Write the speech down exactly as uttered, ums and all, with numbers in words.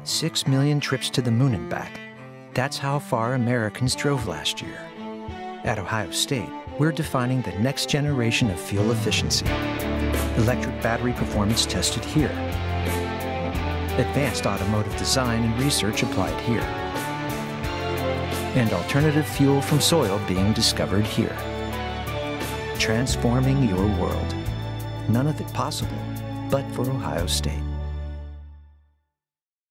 Six million trips to the moon and back. That's how far Americans drove last year. At Ohio State, we're defining the next generation of fuel efficiency. Electric battery performance tested here. Advanced automotive design and research applied here. And alternative fuel from soil being discovered here. Transforming your world. None of it possible, but for Ohio State.